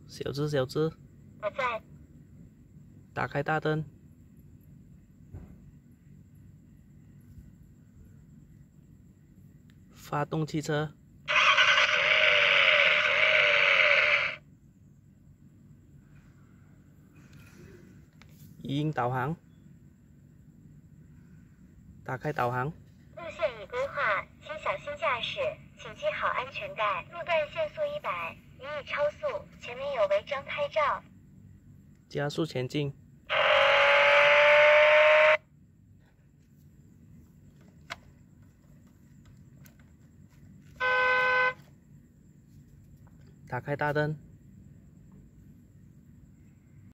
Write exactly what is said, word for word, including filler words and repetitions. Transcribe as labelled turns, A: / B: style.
A: 小智，小智，
B: 我在。
A: 打开大灯。发动汽车。语音导航。打开导航。
B: 路线已规划，请小心驾驶，请系好安全带。路段限速一百，您已超速，前面有违章拍照。
A: 加速前进。打开大灯。